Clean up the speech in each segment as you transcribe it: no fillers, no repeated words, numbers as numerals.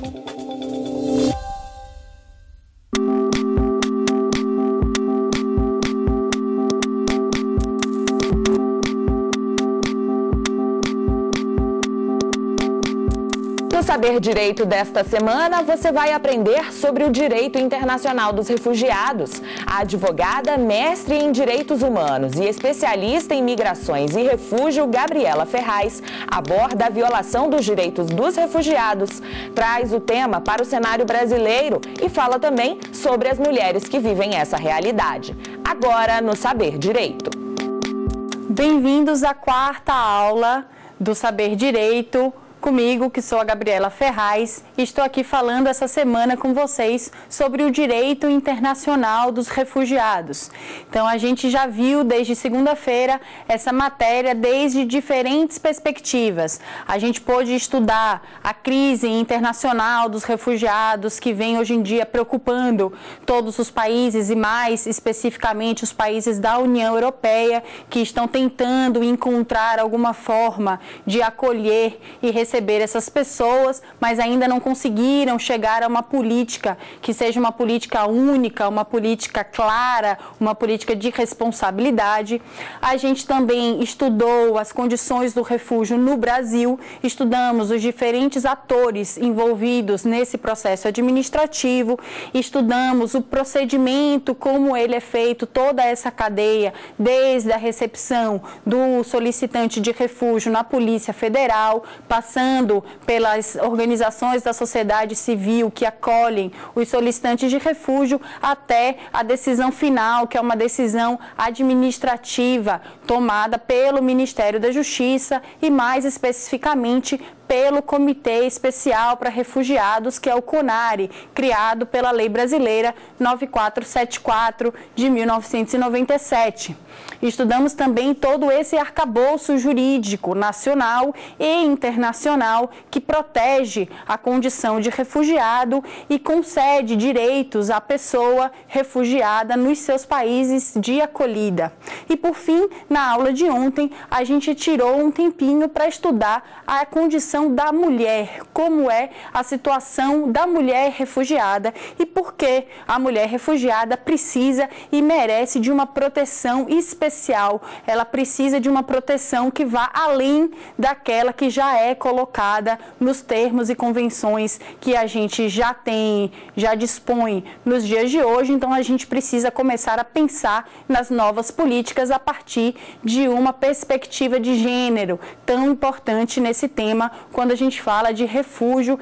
No Saber Direito desta semana, você vai aprender sobre o direito internacional dos refugiados. A advogada, mestre em direitos humanos e especialista em migrações e refúgio, Gabriela Ferraz, aborda a violação dos direitos dos refugiados, traz o tema para o cenário brasileiro e fala também sobre as mulheres que vivem essa realidade. Agora, no Saber Direito. Bem-vindos à quarta aula do Saber Direito. Comigo, que sou a Gabriela Ferraz, e estou aqui falando essa semana com vocês sobre o direito internacional dos refugiados. Então, a gente já viu desde segunda-feira essa matéria desde diferentes perspectivas. A gente pôde estudar a crise internacional dos refugiados que vem hoje em dia preocupando todos os países e mais especificamente os países da União Europeia que estão tentando encontrar alguma forma de acolher e receber essas pessoas, mas ainda não conseguiram chegar a uma política que seja uma política única, uma política clara, uma política de responsabilidade. A gente também estudou as condições do refúgio no Brasil, estudamos os diferentes atores envolvidos nesse processo administrativo, estudamos o procedimento, como ele é feito, toda essa cadeia, desde a recepção do solicitante de refúgio na Polícia Federal, passando pelas organizações da sociedade civil que acolhem os solicitantes de refúgio até a decisão final, que é uma decisão administrativa tomada pelo Ministério da Justiça e mais especificamente pelo Comitê Especial para Refugiados, que é o CONARE, criado pela Lei Brasileira 9474 de 1997. Estudamos também todo esse arcabouço jurídico nacional e internacional que protege a condição de refugiado e concede direitos à pessoa refugiada nos seus países de acolhida. E, por fim, na aula de ontem, a gente tirou um tempinho para estudar a condição da mulher, como é a situação da mulher refugiada e por que a mulher refugiada precisa e merece de uma proteção especial. Ela precisa de uma proteção que vá além daquela que já é colocada nos termos e convenções que a gente já tem, já dispõe nos dias de hoje. Então, a gente precisa começar a pensar nas novas políticas a partir de uma perspectiva de gênero, tão importante nesse tema, quando a gente fala de refúgio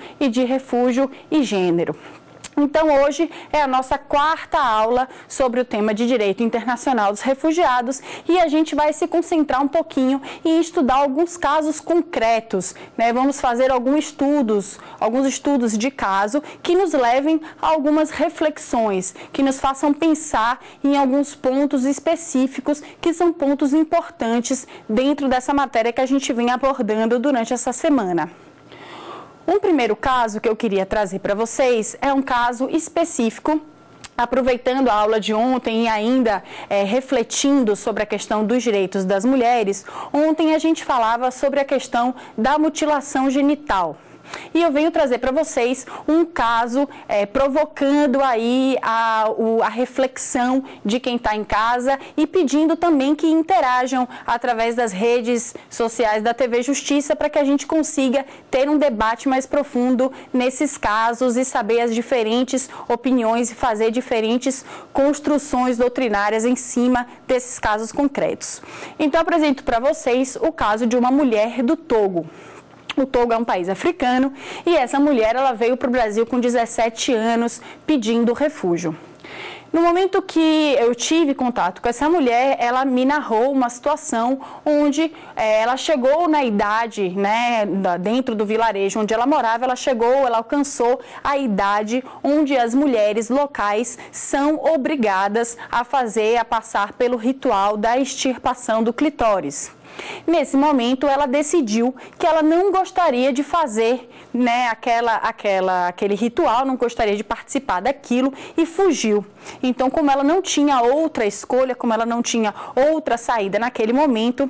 e gênero. Então, hoje é a nossa quarta aula sobre o tema de direito internacional dos refugiados e a gente vai se concentrar um pouquinho em estudar alguns casos concretos, né? Vamos fazer alguns estudos de caso que nos levem a algumas reflexões, que nos façam pensar em alguns pontos específicos que são pontos importantes dentro dessa matéria que a gente vem abordando durante essa semana. Um primeiro caso que eu queria trazer para vocês é um caso específico, aproveitando a aula de ontem e ainda refletindo sobre a questão dos direitos das mulheres. Ontem a gente falava sobre a questão da mutilação genital. E eu venho trazer para vocês um caso provocando aí a reflexão de quem está em casa e pedindo também que interajam através das redes sociais da TV Justiça para que a gente consiga ter um debate mais profundo nesses casos e saber as diferentes opiniões e fazer diferentes construções doutrinárias em cima desses casos concretos. Então, apresento para vocês o caso de uma mulher do Togo. O Togo é um país africano e essa mulher ela veio para o Brasil com 17 anos pedindo refúgio. No momento que eu tive contato com essa mulher, ela me narrou uma situação onde ela chegou na idade, né, dentro do vilarejo onde ela morava, ela alcançou a idade onde as mulheres locais são obrigadas a passar pelo ritual da extirpação do clitóris. Nesse momento, ela decidiu que ela não gostaria de fazer, né, aquele ritual, não gostaria de participar daquilo e fugiu. Então, como ela não tinha outra escolha, como ela não tinha outra saída naquele momento,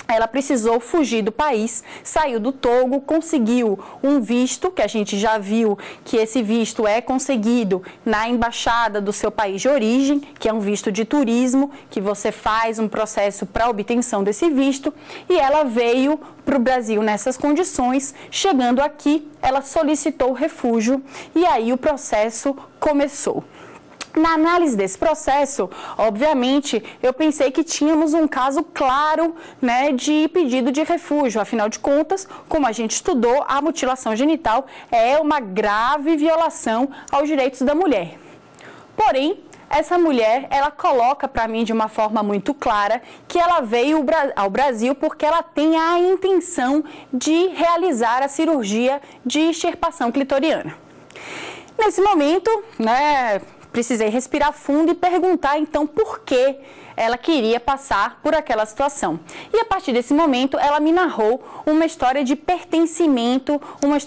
ela precisou fugir do país, saiu do Togo, conseguiu um visto, que a gente já viu que esse visto é conseguido na embaixada do seu país de origem, que é um visto de turismo, que você faz um processo para obtenção desse visto, e ela veio para o Brasil nessas condições. Chegando aqui, ela solicitou refúgio e aí o processo começou. Na análise desse processo, obviamente, eu pensei que tínhamos um caso claro, né, de pedido de refúgio. Afinal de contas, como a gente estudou, a mutilação genital é uma grave violação aos direitos da mulher. Porém, essa mulher, ela coloca para mim de uma forma muito clara que ela veio ao Brasil porque ela tem a intenção de realizar a cirurgia de extirpação clitoriana. Nesse momento, né, precisei respirar fundo e perguntar, então, por que ela queria passar por aquela situação. E a partir desse momento, ela me narrou uma história de pertencimento,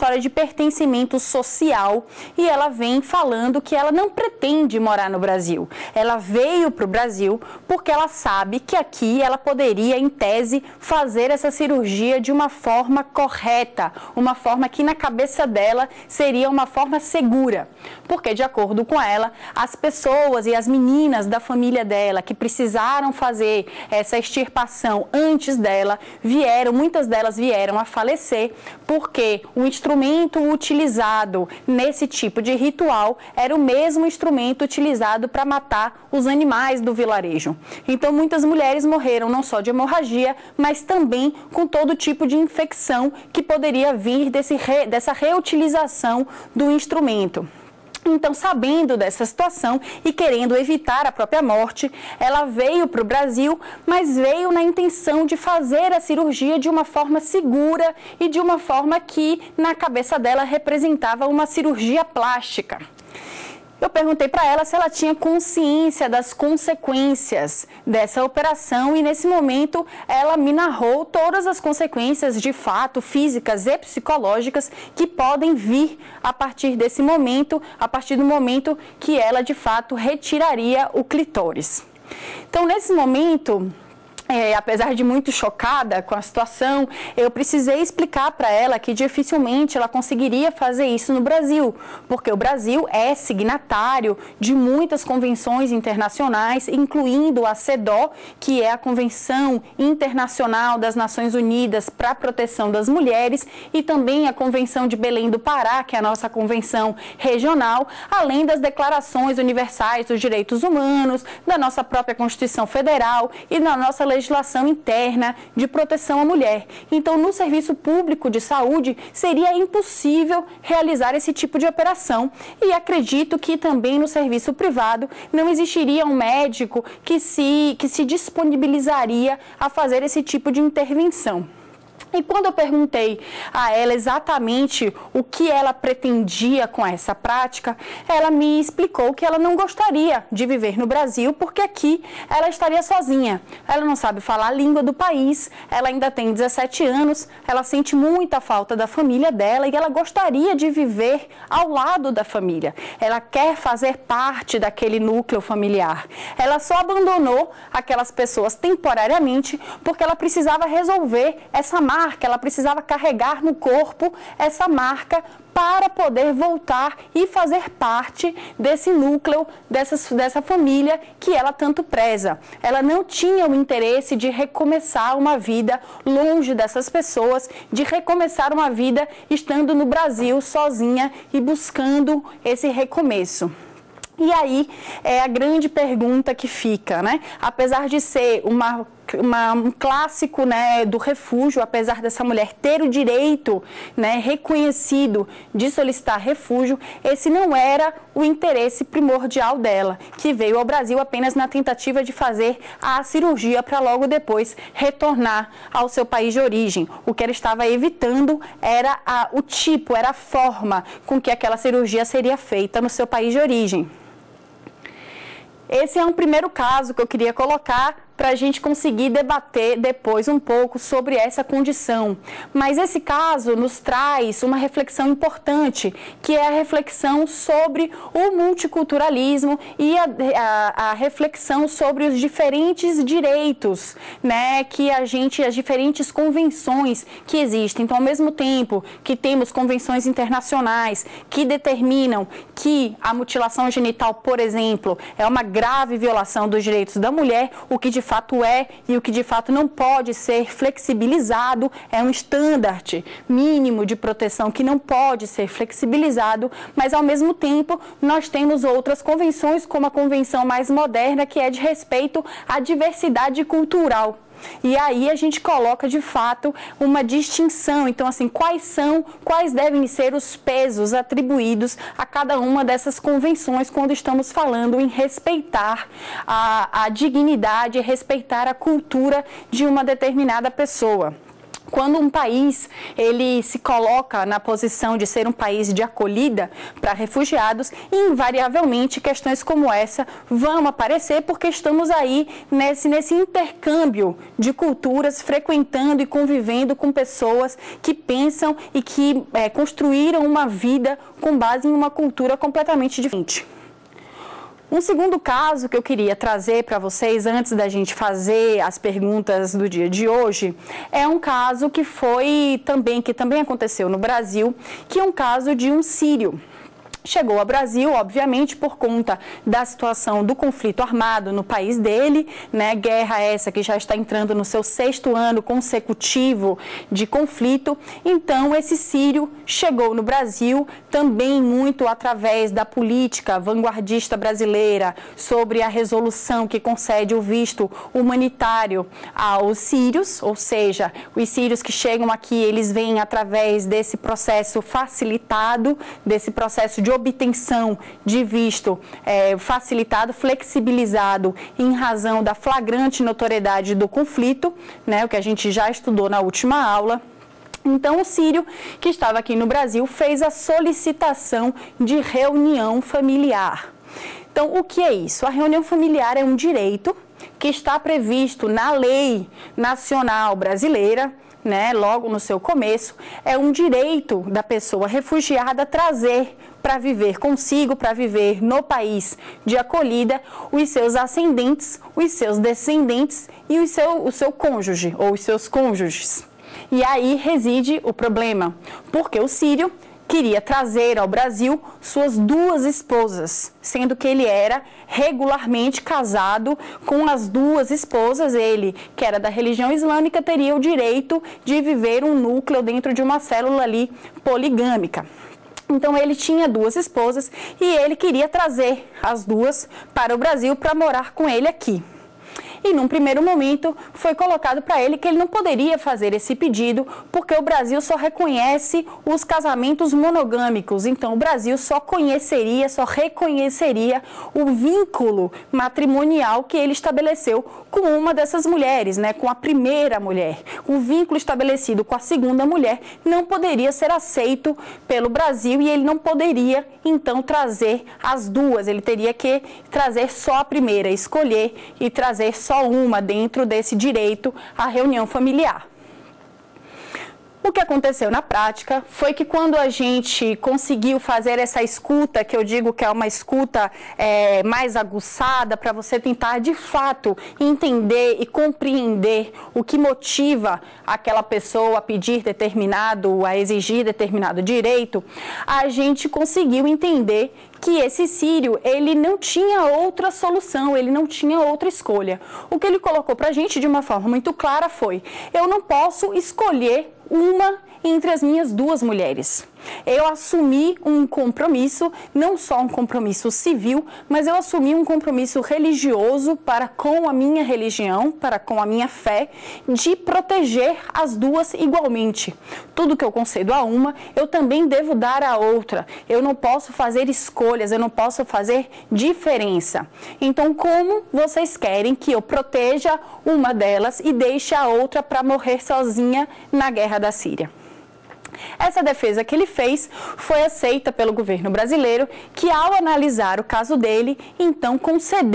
social, e ela vem falando que ela não pretende morar no Brasil. Ela veio para o Brasil porque ela sabe que aqui ela poderia, em tese, fazer essa cirurgia de uma forma correta, uma forma que na cabeça dela seria uma forma segura. Porque, de acordo com ela, as pessoas e as meninas da família dela que precisaram fazer essa extirpação antes dela, muitas delas vieram a falecer porque o instrumento utilizado nesse tipo de ritual era o mesmo instrumento utilizado para matar os animais do vilarejo. Então, muitas mulheres morreram não só de hemorragia, mas também com todo tipo de infecção que poderia vir dessa reutilização do instrumento. Então, sabendo dessa situação e querendo evitar a própria morte, ela veio para o Brasil, mas veio na intenção de fazer a cirurgia de uma forma segura e de uma forma que, na cabeça dela, representava uma cirurgia plástica. Eu perguntei para ela se ela tinha consciência das consequências dessa operação e, nesse momento, ela me narrou todas as consequências, de fato, físicas e psicológicas que podem vir a partir desse momento, a partir do momento que ela, de fato, retiraria o clitóris. Então, nesse momento, apesar de muito chocada com a situação, eu precisei explicar para ela que dificilmente ela conseguiria fazer isso no Brasil, porque o Brasil é signatário de muitas convenções internacionais, incluindo a CEDAW, que é a Convenção Internacional das Nações Unidas para a Proteção das Mulheres, e também a Convenção de Belém do Pará, que é a nossa convenção regional, além das declarações universais dos direitos humanos, da nossa própria Constituição Federal e da nossa legislação interna de proteção à mulher. Então, no serviço público de saúde, seria impossível realizar esse tipo de operação. E acredito que também no serviço privado não existiria um médico que se disponibilizaria a fazer esse tipo de intervenção. E quando eu perguntei a ela exatamente o que ela pretendia com essa prática, ela me explicou que ela não gostaria de viver no Brasil porque aqui ela estaria sozinha. Ela não sabe falar a língua do país, ela ainda tem 17 anos, ela sente muita falta da família dela e ela gostaria de viver ao lado da família. Ela quer fazer parte daquele núcleo familiar. Ela só abandonou aquelas pessoas temporariamente porque ela precisava resolver essa marca, ela precisava carregar no corpo essa marca para poder voltar e fazer parte desse núcleo, dessa família que ela tanto preza. Ela não tinha o interesse de recomeçar uma vida longe dessas pessoas, de recomeçar uma vida estando no Brasil sozinha e buscando esse recomeço. E aí é a grande pergunta que fica, né? Apesar de ser um clássico, né, do refúgio, apesar dessa mulher ter o direito, né, reconhecido de solicitar refúgio, esse não era o interesse primordial dela, que veio ao Brasil apenas na tentativa de fazer a cirurgia para logo depois retornar ao seu país de origem. O que ela estava evitando era era a forma com que aquela cirurgia seria feita no seu país de origem. Esse é um primeiro caso que eu queria colocar para a gente conseguir debater depois um pouco sobre essa condição. Mas esse caso nos traz uma reflexão importante, que é a reflexão sobre o multiculturalismo e a reflexão sobre os diferentes direitos, né, que as diferentes convenções que existem. Então, ao mesmo tempo que temos convenções internacionais que determinam que a mutilação genital, por exemplo, é uma grave violação dos direitos da mulher, o que de fato é e o que de fato não pode ser flexibilizado, é um estandarte mínimo de proteção que não pode ser flexibilizado, mas ao mesmo tempo nós temos outras convenções, como a convenção mais moderna, que é de respeito à diversidade cultural. E aí a gente coloca de fato uma distinção. Então, assim, quais devem ser os pesos atribuídos a cada uma dessas convenções quando estamos falando em respeitar a dignidade, respeitar a cultura de uma determinada pessoa. Quando um país ele se coloca na posição de ser um país de acolhida para refugiados, invariavelmente questões como essa vão aparecer, porque estamos aí nesse intercâmbio de culturas, frequentando e convivendo com pessoas que pensam e que construíram uma vida com base em uma cultura completamente diferente. Um segundo caso que eu queria trazer para vocês, antes da gente fazer as perguntas do dia de hoje, é um caso que também aconteceu no Brasil, que é um caso de um sírio. Chegou ao Brasil, obviamente, por conta da situação do conflito armado no país dele, né? Guerra essa que já está entrando no seu 6º ano consecutivo de conflito. Então, esse sírio chegou no Brasil também muito através da política vanguardista brasileira sobre a resolução que concede o visto humanitário aos sírios, ou seja, os sírios que chegam aqui, eles vêm através desse processo facilitado, desse processo de obtenção de visto facilitado, flexibilizado em razão da flagrante notoriedade do conflito, né, o que a gente já estudou na última aula. Então, o sírio que estava aqui no Brasil fez a solicitação de reunião familiar. Então, o que é isso? A reunião familiar é um direito que está previsto na lei nacional brasileira, né, logo no seu começo, é um direito da pessoa refugiada trazer para viver consigo, para viver no país de acolhida, os seus ascendentes, os seus descendentes e o seu cônjuge ou os seus cônjuges. E aí reside o problema, porque o sírio queria trazer ao Brasil suas 2 esposas, sendo que ele era regularmente casado com as 2 esposas. Ele, que era da religião islâmica, teria o direito de viver um núcleo dentro de uma célula ali poligâmica. Então, ele tinha 2 esposas e ele queria trazer as 2 para o Brasil para morar com ele aqui. E, num primeiro momento, foi colocado para ele que ele não poderia fazer esse pedido porque o Brasil só reconhece os casamentos monogâmicos. Então, o Brasil só reconheceria o vínculo matrimonial que ele estabeleceu com uma dessas mulheres, né, com a primeira mulher. O vínculo estabelecido com a segunda mulher não poderia ser aceito pelo Brasil e ele não poderia, então, trazer as 2. Ele teria que trazer só a primeira, escolher e trazer só uma dentro desse direito à reunião familiar. O que aconteceu na prática foi que quando a gente conseguiu fazer essa escuta, que eu digo que é uma escuta mais aguçada, para você tentar de fato entender e compreender o que motiva aquela pessoa a pedir a exigir determinado direito, a gente conseguiu entender que esse sírio, ele não tinha outra solução, ele não tinha outra escolha. O que ele colocou para a gente de uma forma muito clara foi: eu não posso escolher uma entre as minhas 2 mulheres. Eu assumi um compromisso, não só um compromisso civil, mas eu assumi um compromisso religioso para com a minha religião, para com a minha fé, de proteger as 2 igualmente. Tudo que eu concedo a uma, eu também devo dar à outra. Eu não posso fazer escolhas, eu não posso fazer diferença. Então, como vocês querem que eu proteja uma delas e deixe a outra para morrer sozinha na guerra da Síria? Essa defesa que ele fez foi aceita pelo governo brasileiro, que ao analisar o caso dele, então concedeu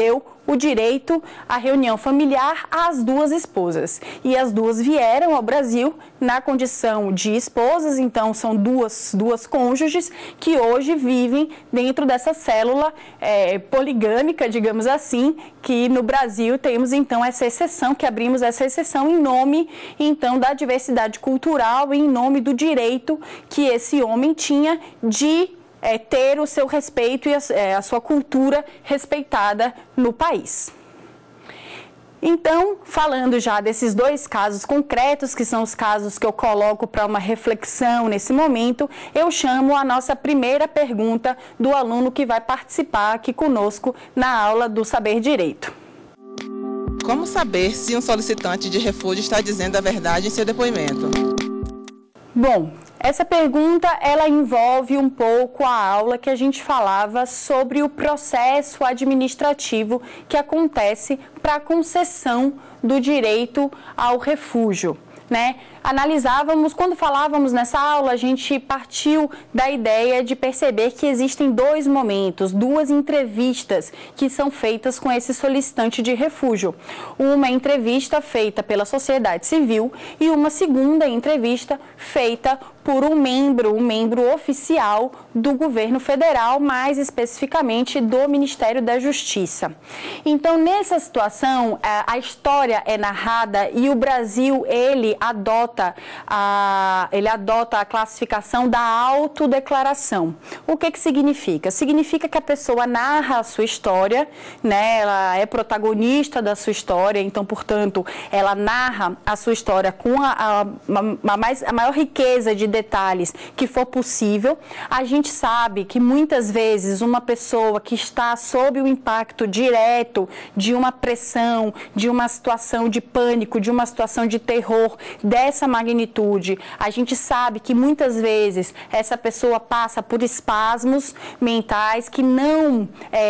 o direito à reunião familiar às duas esposas. E as duas vieram ao Brasil na condição de esposas, então são duas cônjuges que hoje vivem dentro dessa célula poligâmica, digamos assim, que no Brasil temos então essa exceção, que abrimos essa exceção em nome então da diversidade cultural e em nome do direito que esse homem tinha de ter o seu respeito e a sua cultura respeitada no país. Então, falando já desses dois casos concretos, que são os casos que eu coloco para uma reflexão nesse momento, eu chamo a nossa primeira pergunta do aluno que vai participar aqui conosco na aula do Saber Direito. Como saber se um solicitante de refúgio está dizendo a verdade em seu depoimento? Bom, essa pergunta ela envolve um pouco a aula que a gente falava sobre o processo administrativo que acontece para a concessão do direito ao refúgio, né? Quando falávamos nessa aula, a gente partiu da ideia de perceber que existem dois momentos, duas entrevistas que são feitas com esse solicitante de refúgio. Uma entrevista feita pela sociedade civil e uma segunda entrevista feita por um membro oficial do governo federal, mais especificamente do Ministério da Justiça. Então, nessa situação, a história é narrada e o Brasil, ele adota a classificação da autodeclaração. O que significa? Significa que a pessoa narra a sua história, né? Ela é protagonista da sua história, então, portanto, ela narra a sua história com a maior riqueza de detalhes que for possível. A gente sabe que muitas vezes uma pessoa que está sob o impacto direto de uma pressão, de uma situação de pânico, de uma situação de terror dessa magnitude, a gente sabe que muitas vezes essa pessoa passa por espasmos mentais que não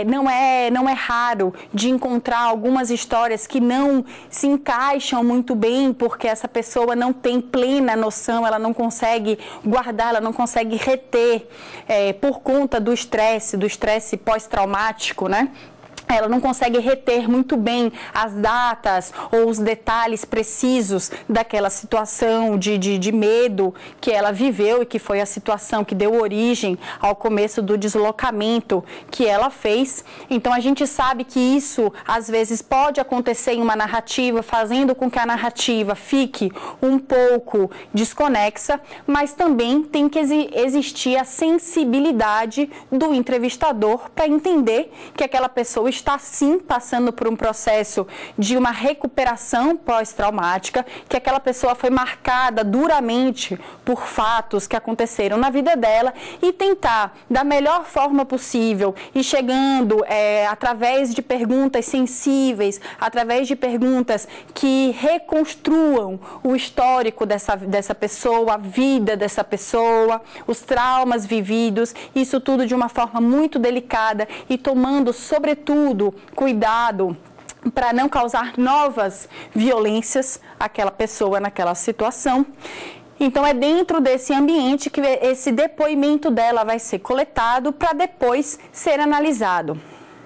é raro de encontrar algumas histórias que não se encaixam muito bem porque essa pessoa não tem plena noção, ela não consegue guardar, ela não consegue reter por conta do estresse pós-traumático, né? Ela não consegue reter muito bem as datas ou os detalhes precisos daquela situação de medo que ela viveu e que foi a situação que deu origem ao começo do deslocamento que ela fez. Então, a gente sabe que isso, às vezes, pode acontecer em uma narrativa, fazendo com que a narrativa fique um pouco desconexa, mas também tem que existir a sensibilidade do entrevistador para entender que aquela pessoa está sim passando por um processo de uma recuperação pós-traumática, que aquela pessoa foi marcada duramente por fatos que aconteceram na vida dela e tentar, da melhor forma possível, e chegando através de perguntas sensíveis, através de perguntas que reconstruam o histórico dessa pessoa, a vida dessa pessoa, os traumas vividos, isso tudo de uma forma muito delicada e tomando, sobretudo, cuidado para não causar novas violências àquela pessoa naquela situação. Então, é dentro desse ambiente que esse depoimento dela vai ser coletado para depois ser analisado.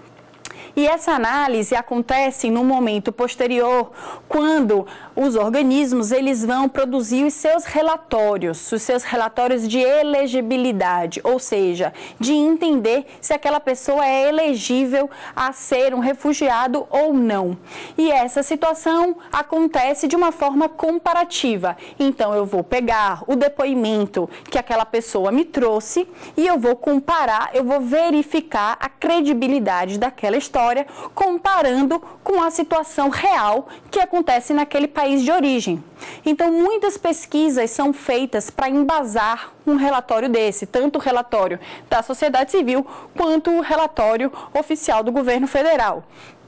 E essa análise acontece no momento posterior, quando os organismos eles vão produzir os seus relatórios de elegibilidade, ou seja, de entender se aquela pessoa é elegível a ser um refugiado ou não. E essa situação acontece de uma forma comparativa. Então, eu vou pegar o depoimento que aquela pessoa me trouxe e eu vou comparar, eu vou verificar a credibilidade daquela história, comparando com a situação real que acontece naquele país de origem. Então, muitas pesquisas são feitas para embasar um relatório desse, tanto o relatório da sociedade civil quanto o relatório oficial do governo federal.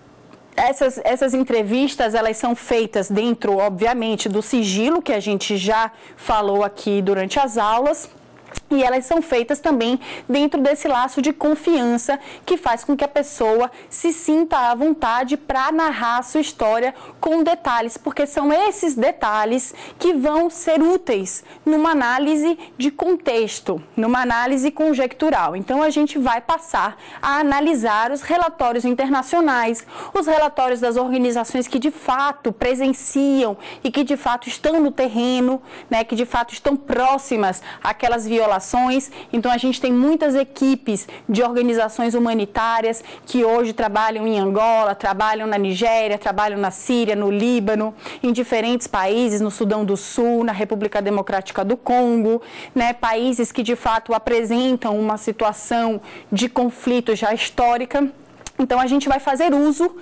Essas entrevistas, elas são feitas dentro, obviamente, do sigilo, que a gente já falou aqui durante as aulas. E elas são feitas também dentro desse laço de confiança que faz com que a pessoa se sinta à vontade para narrar a sua história com detalhes, porque são esses detalhes que vão ser úteis numa análise de contexto, numa análise conjectural. Então, a gente vai passar a analisar os relatórios internacionais, os relatórios das organizações que de fato presenciam e que de fato estão no terreno, né, que de fato estão próximas àquelas violações. Então, a gente tem muitas equipes de organizações humanitárias que hoje trabalham em Angola, trabalham na Nigéria, trabalham na Síria, no Líbano, em diferentes países, no Sudão do Sul, na República Democrática do Congo, né, países que de fato apresentam uma situação de conflito já histórica. Então, a gente vai fazer uso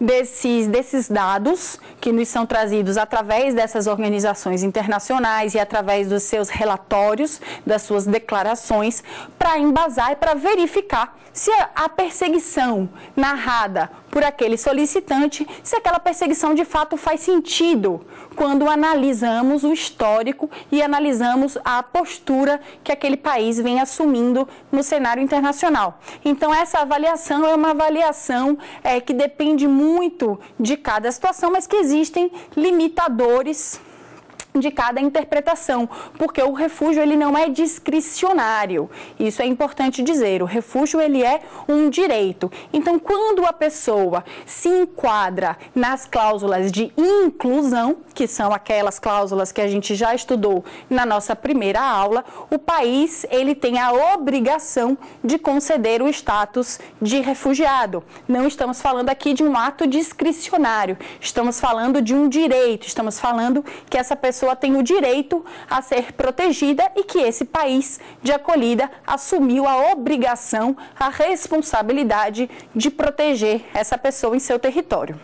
desses dados que nos são trazidos através dessas organizações internacionais e através dos seus relatórios, das suas declarações, para embasar e para verificar se a perseguição narrada por aquele solicitante, se aquela perseguição de fato faz sentido quando analisamos o histórico e analisamos a postura que aquele país vem assumindo no cenário internacional. Então, essa avaliação é uma avaliação que depende muito de cada situação, mas que existem limitadores de cada interpretação, porque o refúgio ele não é discricionário. Isso é importante dizer. O refúgio ele é um direito. Então, quando a pessoa se enquadra nas cláusulas de inclusão, que são aquelas cláusulas que a gente já estudou na nossa primeira aula, o país ele tem a obrigação de conceder o status de refugiado. Não estamos falando aqui de um ato discricionário. Estamos falando de um direito. Estamos falando que essa pessoa tem o direito a ser protegida e que esse país de acolhida assumiu a obrigação, a responsabilidade de proteger essa pessoa em seu território.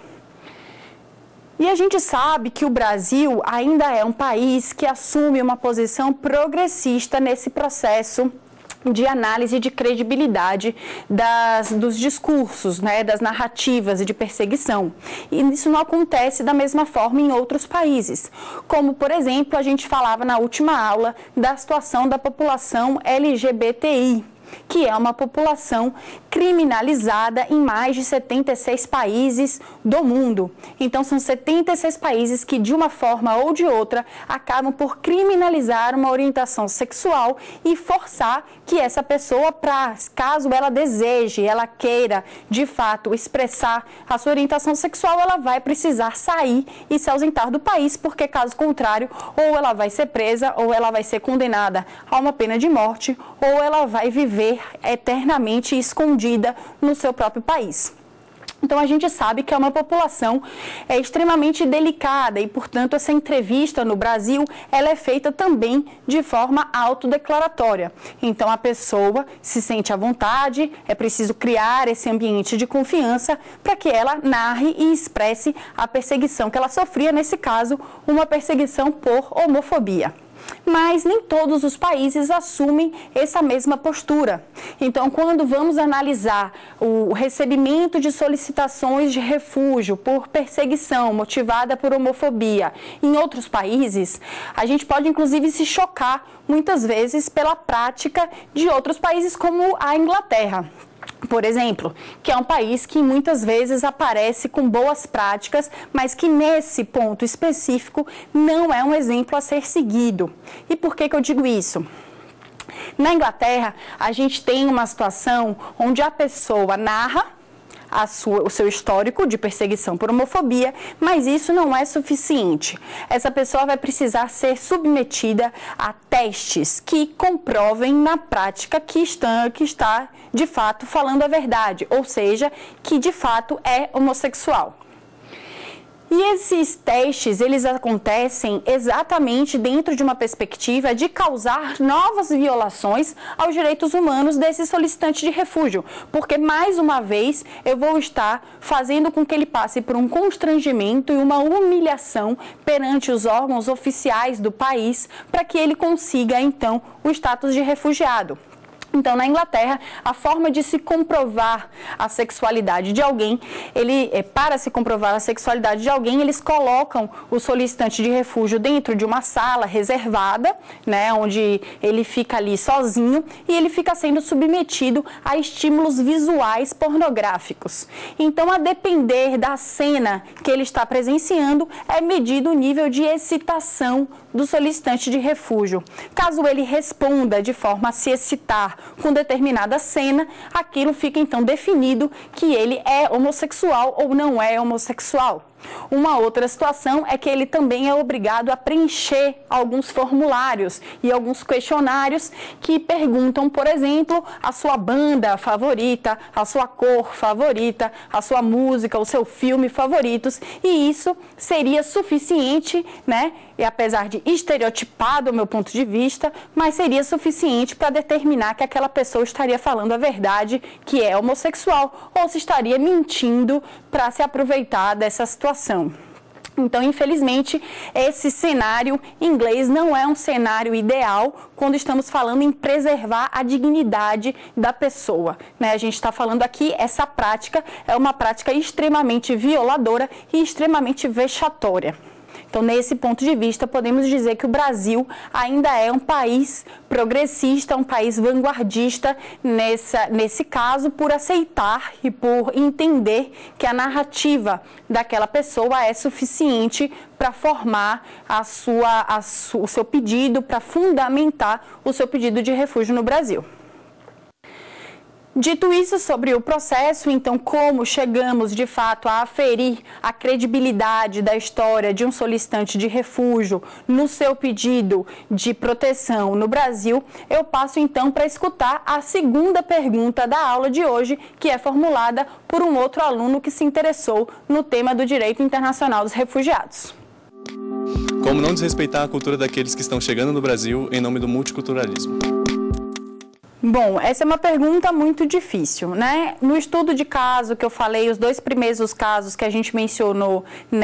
E a gente sabe que o Brasil ainda é um país que assume uma posição progressista nesse processo de análise de credibilidade dos discursos, né, das narrativas de perseguição. E isso não acontece da mesma forma em outros países. Como, por exemplo, a gente falava na última aula da situação da população LGBTI, que é uma população criminalizada em mais de 76 países do mundo. Então, são 76 países que, de uma forma ou de outra, acabam por criminalizar uma orientação sexual e forçar que essa pessoa, caso ela deseje, ela queira, de fato, expressar a sua orientação sexual, ela vai precisar sair e se ausentar do país, porque, caso contrário, ou ela vai ser presa, ou ela vai ser condenada a uma pena de morte, ou ela vai viver eternamente escondida no seu próprio país. Então, a gente sabe que é uma população extremamente delicada e, portanto, essa entrevista no Brasil, ela é feita também de forma autodeclaratória. Então, a pessoa se sente à vontade, é preciso criar esse ambiente de confiança para que ela narre e expresse a perseguição que ela sofria, nesse caso, uma perseguição por homofobia. Mas nem todos os países assumem essa mesma postura. Então, quando vamos analisar o recebimento de solicitações de refúgio por perseguição motivada por homofobia em outros países, a gente pode inclusive se chocar muitas vezes pela prática de outros países, como a Inglaterra, por exemplo, que é um país que muitas vezes aparece com boas práticas, mas que nesse ponto específico não é um exemplo a ser seguido. E por que eu digo isso? Na Inglaterra, a gente tem uma situação onde a pessoa narra o seu histórico de perseguição por homofobia, mas isso não é suficiente. Essa pessoa vai precisar ser submetida a testes que comprovem na prática que está de fato falando a verdade, ou seja, que de fato é homossexual. E esses testes, eles acontecem exatamente dentro de uma perspectiva de causar novas violações aos direitos humanos desse solicitante de refúgio, porque, mais uma vez, eu vou estar fazendo com que ele passe por um constrangimento e uma humilhação perante os órgãos oficiais do país para que ele consiga, então, o status de refugiado. Então, na Inglaterra, a forma de se comprovar a sexualidade de alguém, para se comprovar a sexualidade de alguém, eles colocam o solicitante de refúgio dentro de uma sala reservada, né, onde ele fica ali sozinho e ele fica sendo submetido a estímulos visuais pornográficos. Então, a depender da cena que ele está presenciando, é medido o nível de excitação do solicitante de refúgio. Caso ele responda de forma a se excitar com determinada cena, aquilo fica então definido que ele é homossexual ou não é homossexual. Uma outra situação é que ele também é obrigado a preencher alguns formulários e alguns questionários que perguntam, por exemplo, a sua banda favorita, a sua cor favorita, a sua música, o seu filme favoritos, e isso seria suficiente, né? E apesar de estereotipado do meu ponto de vista, mas seria suficiente para determinar que aquela pessoa estaria falando a verdade, que é homossexual, ou se estaria mentindo para se aproveitar dessa situação. Então, infelizmente, esse cenário inglês não é um cenário ideal quando estamos falando em preservar a dignidade da pessoa, né? A gente está falando aqui, essa prática é uma prática extremamente violadora e extremamente vexatória. Então, nesse ponto de vista, podemos dizer que o Brasil ainda é um país progressista, um país vanguardista nesse caso, por aceitar e por entender que a narrativa daquela pessoa é suficiente para formar o seu pedido, para fundamentar o seu pedido de refúgio no Brasil. Dito isso sobre o processo, então, como chegamos de fato a aferir a credibilidade da história de um solicitante de refúgio no seu pedido de proteção no Brasil, eu passo então para escutar a segunda pergunta da aula de hoje, que é formulada por um outro aluno que se interessou no tema do direito internacional dos refugiados. Como não desrespeitar a cultura daqueles que estão chegando no Brasil em nome do multiculturalismo? Bom, essa é uma pergunta muito difícil, né? No estudo de caso que eu falei, os dois primeiros casos que a gente mencionou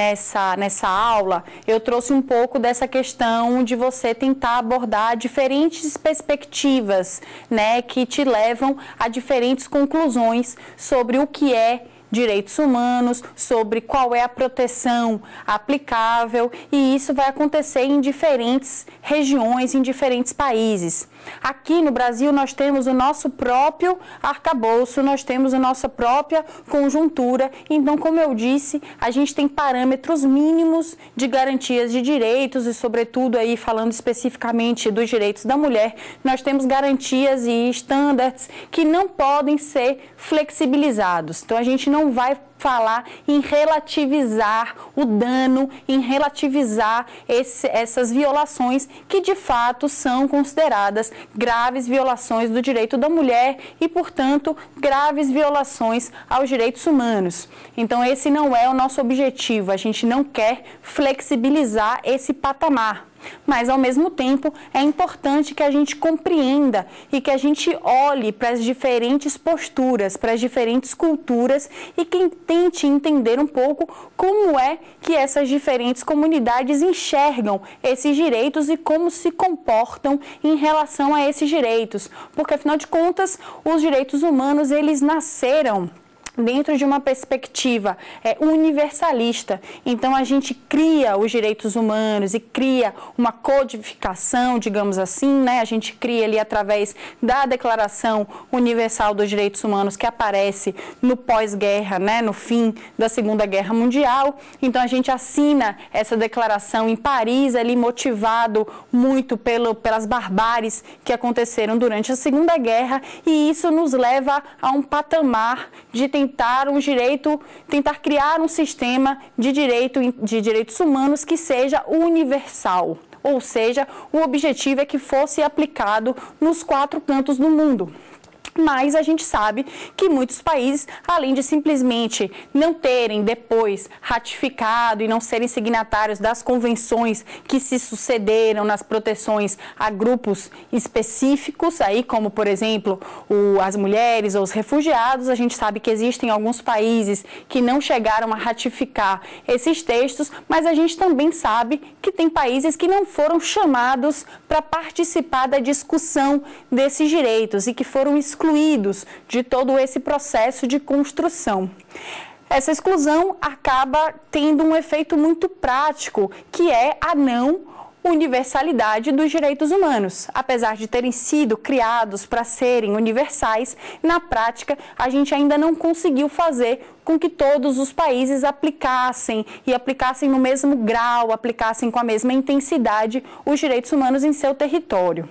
nessa aula, eu trouxe um pouco dessa questão de você tentar abordar diferentes perspectivas, né, que te levam a diferentes conclusões sobre o que é direitos humanos, sobre qual é a proteção aplicável, e isso vai acontecer em diferentes regiões, em diferentes países. Aqui no Brasil nós temos o nosso próprio arcabouço, nós temos a nossa própria conjuntura, então, como eu disse, a gente tem parâmetros mínimos de garantias de direitos e, sobretudo, aí falando especificamente dos direitos da mulher, nós temos garantias e estándares que não podem ser flexibilizados. Então, a gente não vai falar em relativizar o dano, em relativizar essas violações que de fato são consideradas graves violações do direito da mulher e, portanto, graves violações aos direitos humanos. Então, esse não é o nosso objetivo, a gente não quer flexibilizar esse patamar. Mas, ao mesmo tempo, é importante que a gente compreenda e que a gente olhe para as diferentes posturas, para as diferentes culturas e que tente entender um pouco como é que essas diferentes comunidades enxergam esses direitos e como se comportam em relação a esses direitos. Porque, afinal de contas, os direitos humanos, eles nasceram dentro de uma perspectiva universalista. Então, a gente cria os direitos humanos e cria uma codificação, digamos assim, né? A gente cria ali através da Declaração Universal dos Direitos Humanos, que aparece no pós-guerra, né? No fim da Segunda Guerra Mundial. Então, a gente assina essa declaração em Paris, ali motivado muito pelas barbáries que aconteceram durante a Segunda Guerra, e isso nos leva a um patamar de tentar criar um sistema de direitos humanos que seja universal, ou seja, o objetivo é que fosse aplicado nos 4 cantos do mundo. Mas a gente sabe que muitos países, além de simplesmente não terem depois ratificado e não serem signatários das convenções que se sucederam nas proteções a grupos específicos, aí como, por exemplo, as mulheres ou os refugiados, a gente sabe que existem alguns países que não chegaram a ratificar esses textos, mas a gente também sabe que tem países que não foram chamados para participar da discussão desses direitos e que foram excluídos de todo esse processo de construção. Essa exclusão acaba tendo um efeito muito prático, que é a não universalidade dos direitos humanos. Apesar de terem sido criados para serem universais, na prática a gente ainda não conseguiu fazer com que todos os países aplicassem e aplicassem no mesmo grau, aplicassem com a mesma intensidade os direitos humanos em seu território.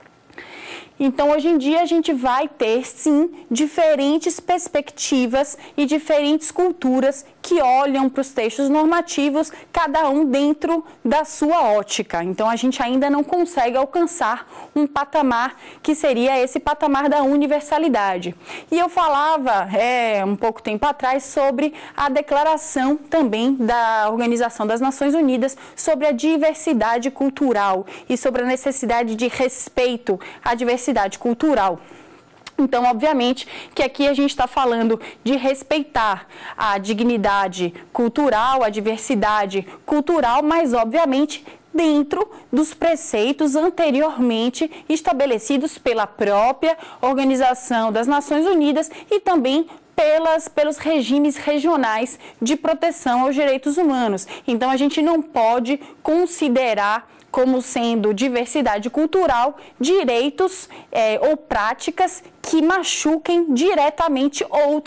Então, hoje em dia, a gente vai ter, sim, diferentes perspectivas e diferentes culturas que olham para os textos normativos, cada um dentro da sua ótica. Então, a gente ainda não consegue alcançar um patamar que seria esse patamar da universalidade. E eu falava, um pouco tempo atrás, sobre a declaração também da Organização das Nações Unidas sobre a diversidade cultural e sobre a necessidade de respeito à diversidade cultural. Então, obviamente, que aqui a gente está falando de respeitar a dignidade cultural, a diversidade cultural, mas, obviamente, dentro dos preceitos anteriormente estabelecidos pela própria Organização das Nações Unidas e também pelos regimes regionais de proteção aos direitos humanos. Então, a gente não pode considerar como sendo diversidade cultural, direitos ou práticas que machuquem diretamente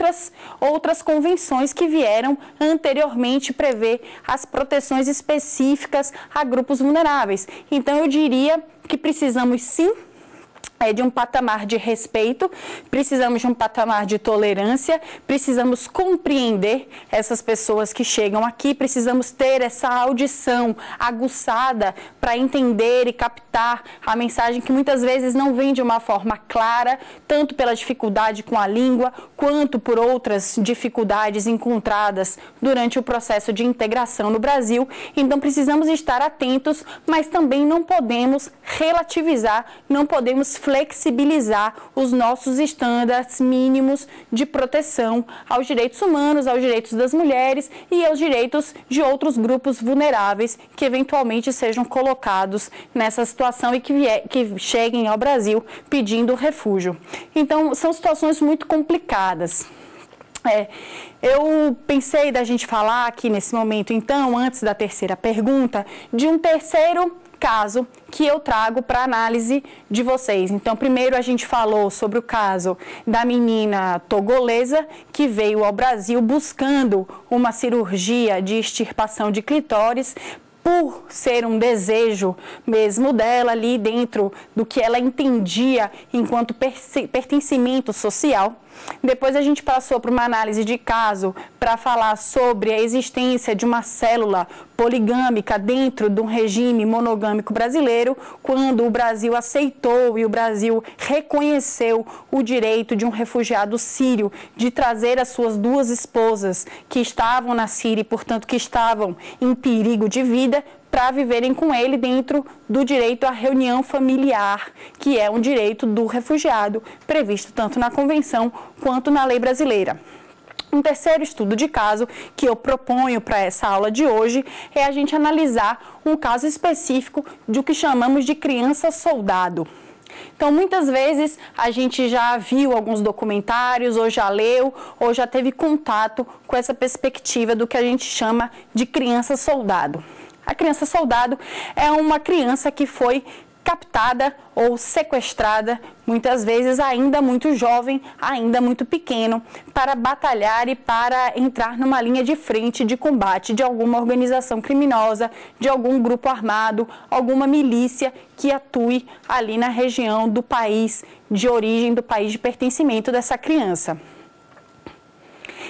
outras convenções que vieram anteriormente prever as proteções específicas a grupos vulneráveis. Então, eu diria que precisamos sim de um patamar de respeito, precisamos de um patamar de tolerância, precisamos compreender essas pessoas que chegam aqui, precisamos ter essa audição aguçada para entender e captar a mensagem que muitas vezes não vem de uma forma clara, tanto pela dificuldade com a língua, quanto por outras dificuldades encontradas durante o processo de integração no Brasil. Então, precisamos estar atentos, mas também não podemos relativizar, não podemos flexibilizar os nossos estándares mínimos de proteção aos direitos humanos, aos direitos das mulheres e aos direitos de outros grupos vulneráveis que eventualmente sejam colocados nessa situação e que cheguem ao Brasil pedindo refúgio. Então, são situações muito complicadas. Eu pensei da gente falar aqui nesse momento, então, antes da terceira pergunta, de um terceiro caso que eu trago para análise de vocês. Então, primeiro a gente falou sobre o caso da menina togolesa que veio ao Brasil buscando uma cirurgia de extirpação de clitóris por ser um desejo mesmo dela ali dentro do que ela entendia enquanto pertencimento social. Depois a gente passou para uma análise de caso para falar sobre a existência de uma célula poligâmica dentro de um regime monogâmico brasileiro, quando o Brasil aceitou e o Brasil reconheceu o direito de um refugiado sírio de trazer as suas duas esposas que estavam na Síria e, portanto, que estavam em perigo de vida, para viverem com ele dentro do direito à reunião familiar, que é um direito do refugiado, previsto tanto na Convenção quanto na lei brasileira. Um terceiro estudo de caso que eu proponho para essa aula de hoje é a gente analisar um caso específico do que chamamos de criança soldado. Então, muitas vezes a gente já viu alguns documentários, ou já leu, ou já teve contato com essa perspectiva do que a gente chama de criança soldado. A criança soldado é uma criança que foi captada ou sequestrada, muitas vezes ainda muito jovem, ainda muito pequeno, para batalhar e para entrar numa linha de frente de combate de alguma organização criminosa, de algum grupo armado, alguma milícia que atue ali na região do país de origem, do país de pertencimento dessa criança.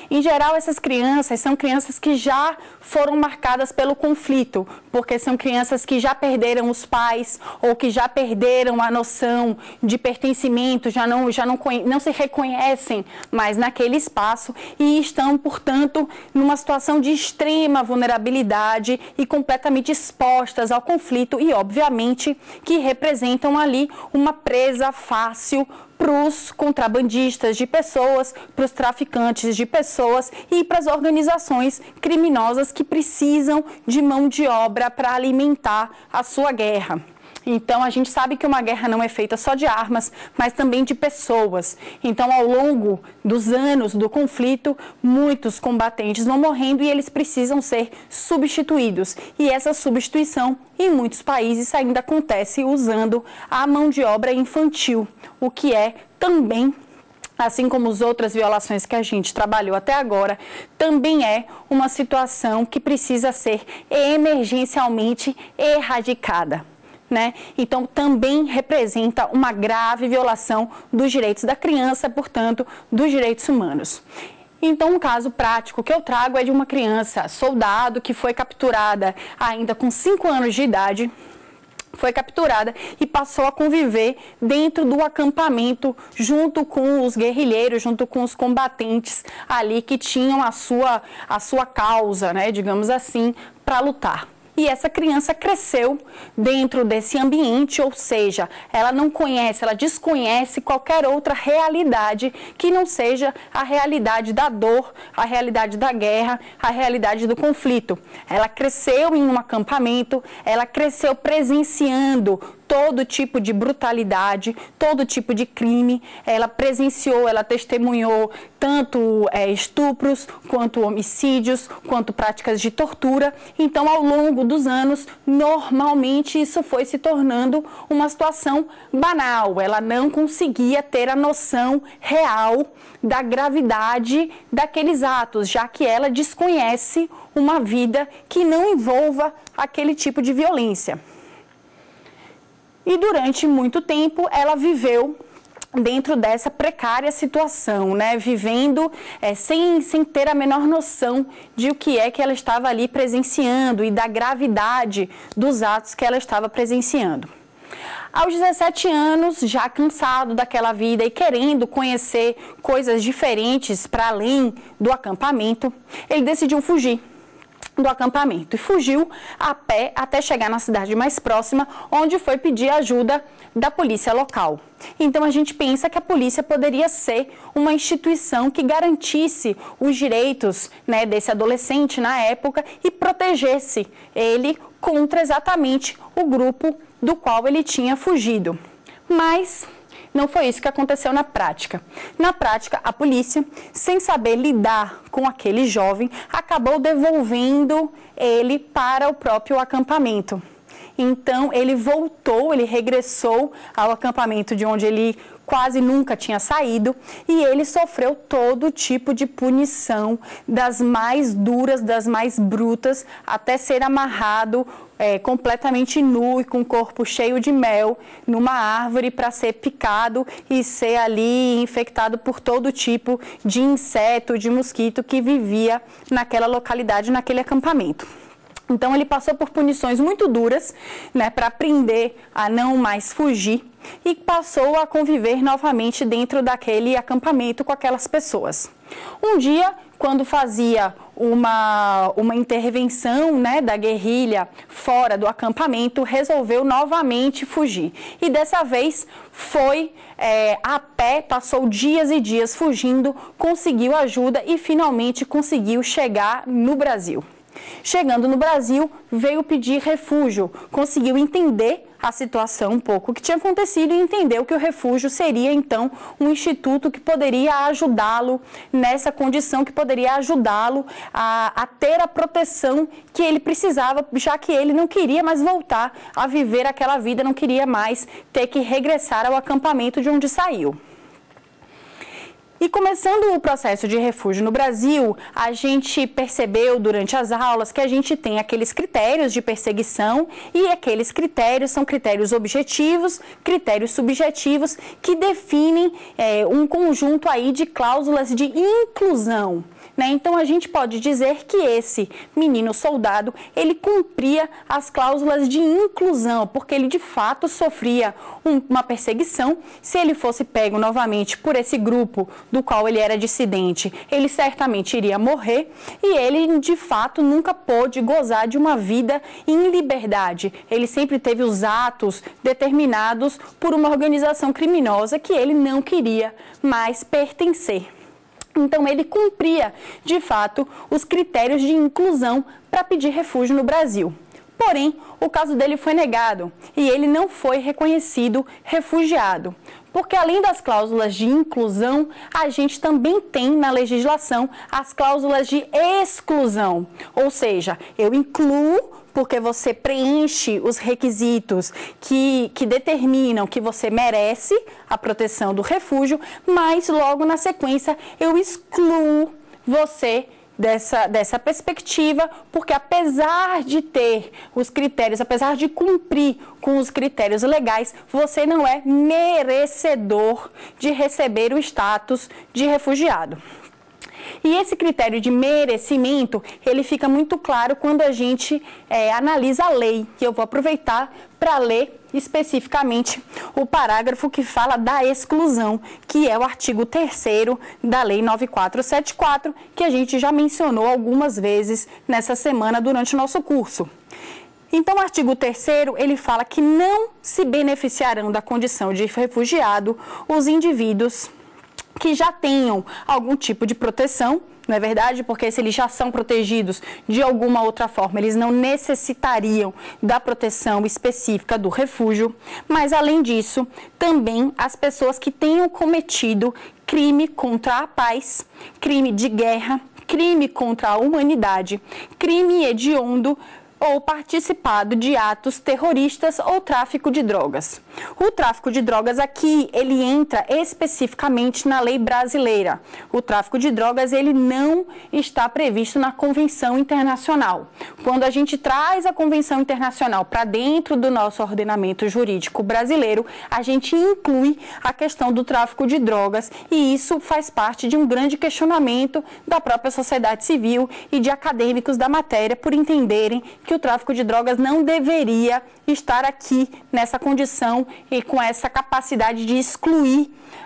Em geral, essas crianças são crianças que já foram marcadas pelo conflito, porque são crianças que já perderam os pais ou que já perderam a noção de pertencimento, já não se reconhecem mais naquele espaço e estão, portanto, numa situação de extrema vulnerabilidade e completamente expostas ao conflito e, obviamente, que representam ali uma presa fácil para os contrabandistas de pessoas, para os traficantes de pessoas e para as organizações criminosas que precisam de mão de obra para alimentar a sua guerra. Então, a gente sabe que uma guerra não é feita só de armas, mas também de pessoas. Então, ao longo dos anos do conflito, muitos combatentes vão morrendo e eles precisam ser substituídos. E essa substituição, em muitos países, ainda acontece usando a mão de obra infantil, o que é também, assim como as outras violações que a gente trabalhou até agora, também é uma situação que precisa ser emergencialmente erradicada. Então, também representa uma grave violação dos direitos da criança, portanto, dos direitos humanos. Então, um caso prático que eu trago é de uma criança, soldado, que foi capturada ainda com 5 anos de idade, foi capturada e passou a conviver dentro do acampamento junto com os guerrilheiros, junto com os combatentes ali que tinham a sua causa, digamos assim, para lutar. E essa criança cresceu dentro desse ambiente, ou seja, ela não conhece, ela desconhece qualquer outra realidade que não seja a realidade da dor, a realidade da guerra, a realidade do conflito. Ela cresceu em um acampamento, ela cresceu presenciando todo tipo de brutalidade, todo tipo de crime. Ela presenciou, ela testemunhou tanto estupros, quanto homicídios, quanto práticas de tortura. Então, ao longo dos anos, normalmente isso foi se tornando uma situação banal. Ela não conseguia ter a noção real da gravidade daqueles atos, já que ela desconhece uma vida que não envolva aquele tipo de violência. E durante muito tempo ela viveu dentro dessa precária situação, vivendo sem ter a menor noção de o que é que ela estava ali presenciando e da gravidade dos atos que ela estava presenciando. Aos 17 anos, já cansado daquela vida e querendo conhecer coisas diferentes para além do acampamento, ele decidiu fugir do acampamento e fugiu a pé até chegar na cidade mais próxima, onde foi pedir ajuda da polícia local. Então a gente pensa que a polícia poderia ser uma instituição que garantisse os direitos desse adolescente na época e protegesse ele contra exatamente o grupo do qual ele tinha fugido. Mas não foi isso que aconteceu na prática. Na prática, a polícia, sem saber lidar com aquele jovem, acabou devolvendo ele para o próprio acampamento. Então, ele voltou, ele regressou ao acampamento de onde ele quase nunca tinha saído e ele sofreu todo tipo de punição, das mais duras, das mais brutas, até ser amarrado completamente nu e com o corpo cheio de mel numa árvore para ser picado e ser ali infectado por todo tipo de inseto, de mosquito que vivia naquela localidade, naquele acampamento. Então, ele passou por punições muito duras, para aprender a não mais fugir e passou a conviver novamente dentro daquele acampamento com aquelas pessoas. Um dia, quando fazia uma intervenção da guerrilha fora do acampamento, resolveu novamente fugir. E dessa vez foi a pé, passou dias e dias fugindo, conseguiu ajuda e finalmente conseguiu chegar no Brasil. Chegando no Brasil, veio pedir refúgio, conseguiu entender a situação um pouco que tinha acontecido e entendeu que o refúgio seria, então, um instituto que poderia ajudá-lo nessa condição, que poderia ajudá-lo a ter a proteção que ele precisava, já que ele não queria mais voltar a viver aquela vida, não queria mais ter que regressar ao acampamento de onde saiu. E começando o processo de refúgio no Brasil, a gente percebeu durante as aulas que a gente tem aqueles critérios de perseguição e aqueles critérios são critérios objetivos, critérios subjetivos que definem um conjunto aí de cláusulas de inclusão, né? Então a gente pode dizer que esse menino soldado, ele cumpria as cláusulas de inclusão, porque ele de fato sofria uma perseguição. Se ele fosse pego novamente por esse grupo do qual ele era dissidente, ele certamente iria morrer, e ele de fato nunca pôde gozar de uma vida em liberdade. Ele sempre teve os atos determinados por uma organização criminosa que ele não queria mais pertencer. Então ele cumpria de fato os critérios de inclusão para pedir refúgio no Brasil. Porém, o caso dele foi negado e ele não foi reconhecido refugiado. Porque além das cláusulas de inclusão, a gente também tem na legislação as cláusulas de exclusão. Ou seja, eu incluo porque você preenche os requisitos que determinam que você merece a proteção do refúgio, mas logo na sequência eu excluo você dessa perspectiva, porque apesar de ter os critérios, apesar de cumprir com os critérios legais, você não é merecedor de receber o status de refugiado. E esse critério de merecimento, ele fica muito claro quando a gente analisa a lei, que eu vou aproveitar para ler especificamente o parágrafo que fala da exclusão, que é o artigo 3º da Lei 9474, que a gente já mencionou algumas vezes nessa semana durante o nosso curso. Então, o artigo 3º, ele fala que não se beneficiarão da condição de refugiado os indivíduos que já tenham algum tipo de proteção, não é verdade? Porque se eles já são protegidos de alguma outra forma, eles não necessitariam da proteção específica do refúgio. Mas, além disso, também as pessoas que tenham cometido crime contra a paz, crime de guerra, crime contra a humanidade, crime hediondo, ou participado de atos terroristas ou tráfico de drogas. O tráfico de drogas aqui, ele entra especificamente na lei brasileira. O tráfico de drogas, ele não está previsto na Convenção Internacional. Quando a gente traz a Convenção Internacional para dentro do nosso ordenamento jurídico brasileiro, a gente inclui a questão do tráfico de drogas, e isso faz parte de um grande questionamento da própria sociedade civil e de acadêmicos da matéria por entenderem que o tráfico de drogas não deveria estar aqui nessa condição e com essa capacidade de excluir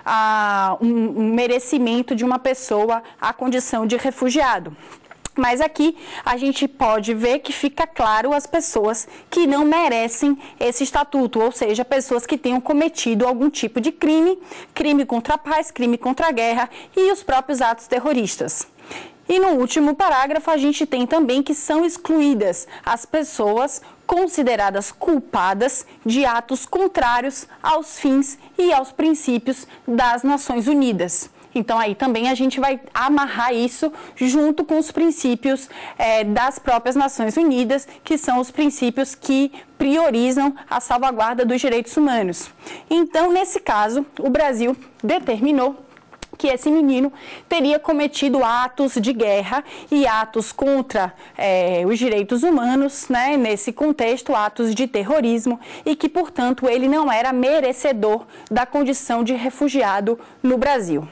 um merecimento de uma pessoa à condição de refugiado. Mas aqui a gente pode ver que fica claro as pessoas que não merecem esse estatuto, ou seja, pessoas que tenham cometido algum tipo de crime, crime contra a paz, crime contra a guerra e os próprios atos terroristas. E no último parágrafo a gente tem também que são excluídas as pessoas consideradas culpadas de atos contrários aos fins e aos princípios das Nações Unidas. Então aí também a gente vai amarrar isso junto com os princípios das próprias Nações Unidas, que são os princípios que priorizam a salvaguarda dos direitos humanos. Então, nesse caso, o Brasil determinou que esse menino teria cometido atos de guerra e atos contra os direitos humanos, né, nesse contexto, atos de terrorismo, e que, portanto, ele não era merecedor da condição de refugiado no Brasil.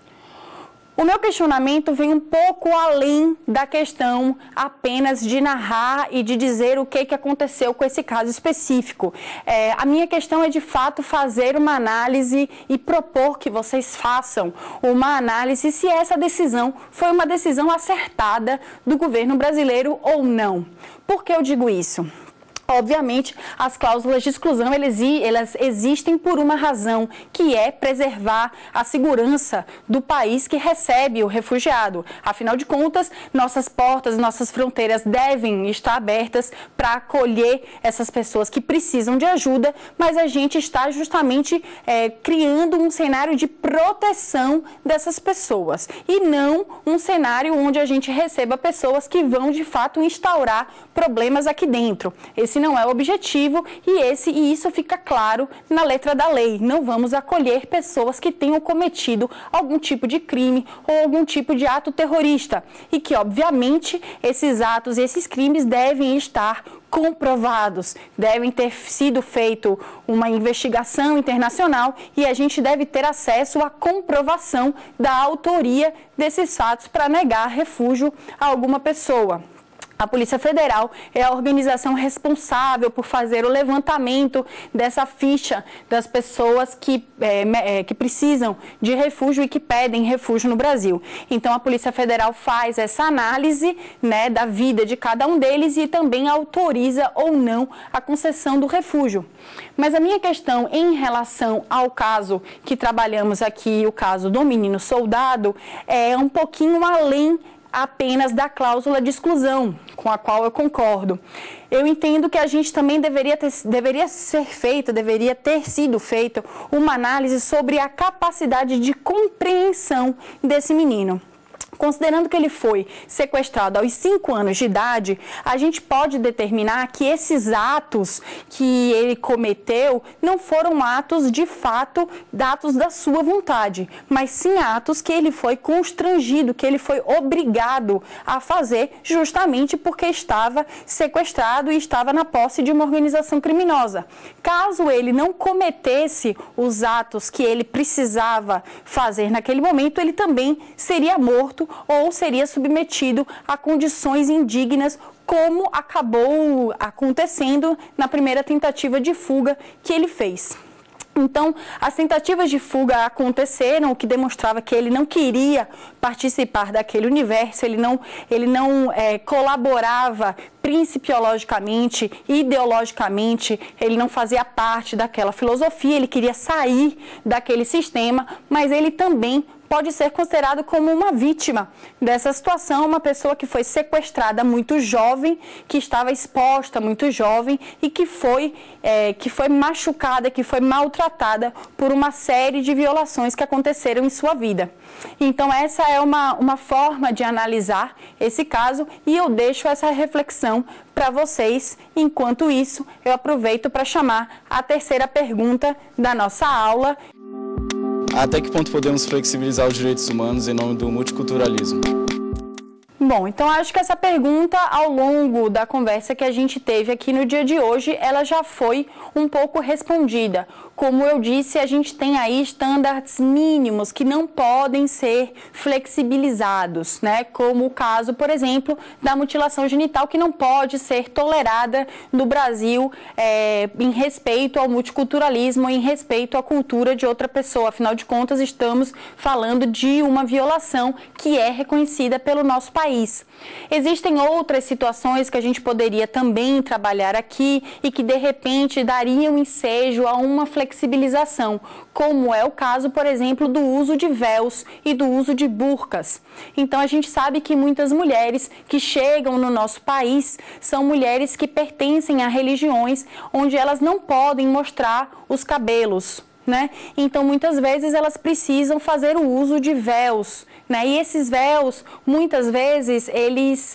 O meu questionamento vem um pouco além da questão apenas de narrar e de dizer o que aconteceu com esse caso específico. A minha questão é, de fato, fazer uma análise e propor que vocês façam uma análise se essa decisão foi uma decisão acertada do governo brasileiro ou não. Por que eu digo isso? Obviamente, as cláusulas de exclusão, elas existem por uma razão, que é preservar a segurança do país que recebe o refugiado. Afinal de contas, nossas portas, nossas fronteiras devem estar abertas para acolher essas pessoas que precisam de ajuda, mas a gente está justamente criando um cenário de proteção dessas pessoas e não um cenário onde a gente receba pessoas que vão, de fato, instaurar problemas aqui dentro. Esse não é o objetivo e isso fica claro na letra da lei. Não vamos acolher pessoas que tenham cometido algum tipo de crime ou algum tipo de ato terrorista e que, obviamente, esses atos e esses crimes devem estar comprovados. Devem ter sido feito uma investigação internacional e a gente deve ter acesso à comprovação da autoria desses fatos para negar refúgio a alguma pessoa. A Polícia Federal é a organização responsável por fazer o levantamento dessa ficha das pessoas que precisam de refúgio e que pedem refúgio no Brasil. Então, a Polícia Federal faz essa análise, né, da vida de cada um deles e também autoriza ou não a concessão do refúgio. Mas a minha questão em relação ao caso que trabalhamos aqui, o caso do menino soldado, é um pouquinho além apenas da cláusula de exclusão, com a qual eu concordo. Eu entendo que a gente também deveria ter sido feita uma análise sobre a capacidade de compreensão desse menino. Considerando que ele foi sequestrado aos 5 anos de idade, a gente pode determinar que esses atos que ele cometeu não foram atos de fato, atos da sua vontade, mas sim atos que ele foi constrangido, que ele foi obrigado a fazer justamente porque estava sequestrado e estava na posse de uma organização criminosa. Caso ele não cometesse os atos que ele precisava fazer naquele momento, ele também seria morto ou seria submetido a condições indignas, como acabou acontecendo na primeira tentativa de fuga que ele fez. Então, as tentativas de fuga aconteceram, o que demonstrava que ele não queria participar daquele universo, ele não colaborava principiologicamente, ideologicamente, ele não fazia parte daquela filosofia, ele queria sair daquele sistema, mas ele também pode ser considerado como uma vítima dessa situação, uma pessoa que foi sequestrada muito jovem, que estava exposta muito jovem e que foi machucada, que foi maltratada por uma série de violações que aconteceram em sua vida. Então, essa é uma forma de analisar esse caso e eu deixo essa reflexão para vocês. Enquanto isso, eu aproveito para chamar a terceira pergunta da nossa aula. Até que ponto podemos flexibilizar os direitos humanos em nome do multiculturalismo? Bom, então acho que essa pergunta, ao longo da conversa que a gente teve aqui no dia de hoje, ela já foi um pouco respondida. Como eu disse, a gente tem aí estándares mínimos que não podem ser flexibilizados, né? Como o caso, por exemplo, da mutilação genital, que não pode ser tolerada no Brasil em respeito ao multiculturalismo, em respeito à cultura de outra pessoa. Afinal de contas, estamos falando de uma violação que é reconhecida pelo nosso país. Existem outras situações que a gente poderia também trabalhar aqui e que, de repente, dariam ensejo a uma flexibilização, como é o caso, por exemplo, do uso de véus e do uso de burcas. Então, a gente sabe que muitas mulheres que chegam no nosso país são mulheres que pertencem a religiões onde elas não podem mostrar os cabelos, né? Então, muitas vezes, elas precisam fazer o uso de véus, né? E esses véus, muitas vezes, eles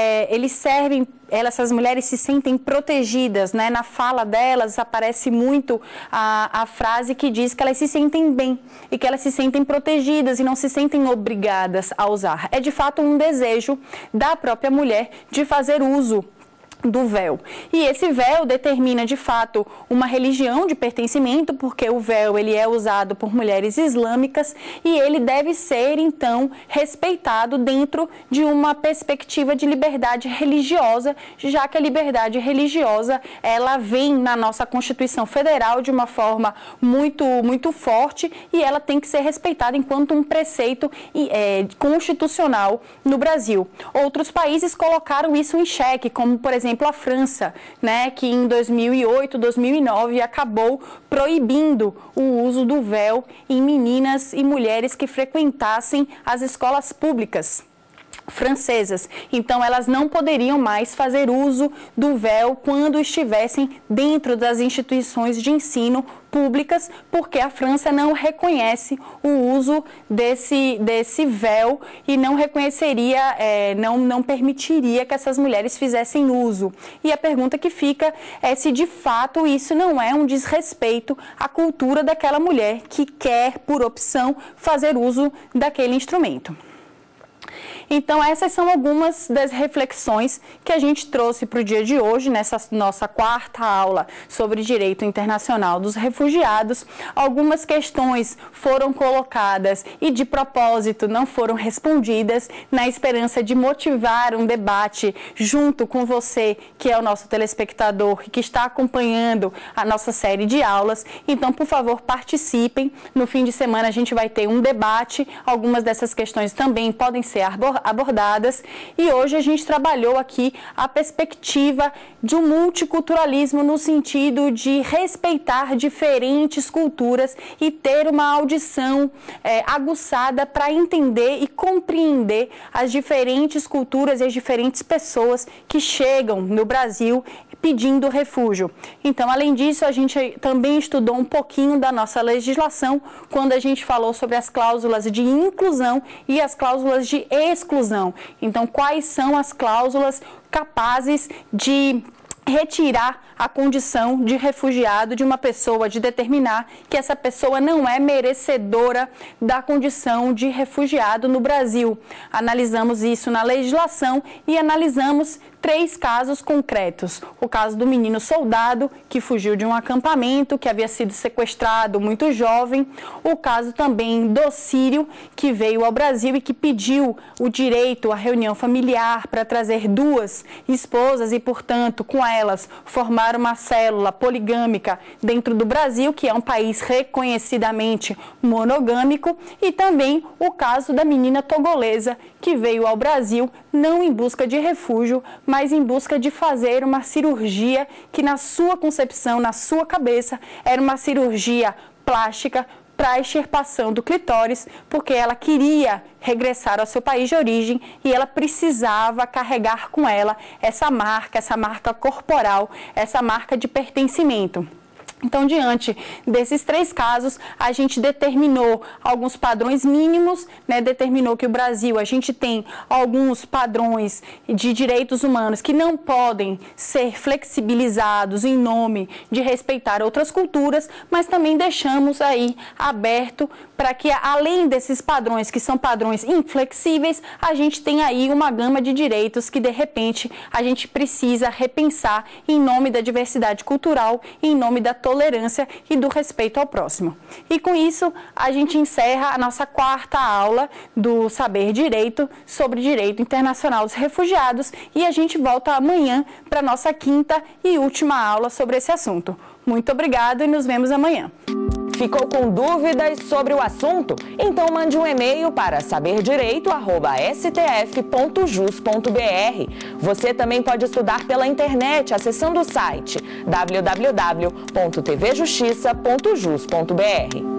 servem, essas mulheres se sentem protegidas, né? Na fala delas aparece muito a frase que diz que elas se sentem bem e que elas se sentem protegidas e não se sentem obrigadas a usar. É, de fato, um desejo da própria mulher de fazer uso do véu. E esse véu determina, de fato, uma religião de pertencimento, porque o véu ele é usado por mulheres islâmicas e ele deve ser, então, respeitado dentro de uma perspectiva de liberdade religiosa, já que a liberdade religiosa, ela vem na nossa Constituição Federal de uma forma muito, muito forte e ela tem que ser respeitada enquanto um preceito constitucional no Brasil. Outros países colocaram isso em xeque, como, por exemplo, a França, né, que em 2008, 2009 acabou proibindo o uso do véu em meninas e mulheres que frequentassem as escolas públicas francesas. Então, elas não poderiam mais fazer uso do véu quando estivessem dentro das instituições de ensino públicas, porque a França não reconhece o uso desse véu e não reconheceria, não permitiria que essas mulheres fizessem uso. E a pergunta que fica é se de fato isso não é um desrespeito à cultura daquela mulher que quer, por opção, fazer uso daquele instrumento. Então, essas são algumas das reflexões que a gente trouxe para o dia de hoje, nessa nossa quarta aula sobre direito internacional dos refugiados. Algumas questões foram colocadas e, de propósito, não foram respondidas, na esperança de motivar um debate junto com você, que é o nosso telespectador e que está acompanhando a nossa série de aulas. Então, por favor, participem. No fim de semana a gente vai ter um debate, algumas dessas questões também podem ser abordadas, e hoje a gente trabalhou aqui a perspectiva de um multiculturalismo no sentido de respeitar diferentes culturas e ter uma audição aguçada para entender e compreender as diferentes culturas e as diferentes pessoas que chegam no Brasil pedindo refúgio. Então, além disso, a gente também estudou um pouquinho da nossa legislação quando a gente falou sobre as cláusulas de inclusão e as cláusulas de exclusão. Então, quais são as cláusulas capazes de retirar a condição de refugiado de uma pessoa, de determinar que essa pessoa não é merecedora da condição de refugiado no Brasil. Analisamos isso na legislação e analisamos 3 casos concretos. O caso do menino soldado, que fugiu de um acampamento, que havia sido sequestrado muito jovem. O caso também do sírio, que veio ao Brasil e que pediu o direito à reunião familiar para trazer 2 esposas e, portanto, com elas, formar uma célula poligâmica dentro do Brasil, que é um país reconhecidamente monogâmico. E também o caso da menina togolesa, que veio ao Brasil não em busca de refúgio, mas em busca de fazer uma cirurgia que, na sua concepção, na sua cabeça, era uma cirurgia plástica para a extirpação do clitóris, porque ela queria regressar ao seu país de origem e ela precisava carregar com ela essa marca corporal, essa marca de pertencimento. Então, diante desses 3 casos, a gente determinou alguns padrões mínimos, determinou que o Brasil, a gente tem alguns padrões de direitos humanos que não podem ser flexibilizados em nome de respeitar outras culturas, mas também deixamos aí aberto para que, além desses padrões, que são padrões inflexíveis, a gente tem aí uma gama de direitos que, de repente, a gente precisa repensar em nome da diversidade cultural, em nome da tolerância e do respeito ao próximo. E com isso, a gente encerra a nossa quarta aula do Saber Direito sobre Direito Internacional dos Refugiados e a gente volta amanhã para a nossa quinta e última aula sobre esse assunto. Muito obrigada e nos vemos amanhã. Ficou com dúvidas sobre o assunto? Então mande um e-mail para saberdireito@stf.jus.br. Você também pode estudar pela internet acessando o site www.tvjustiça.jus.br.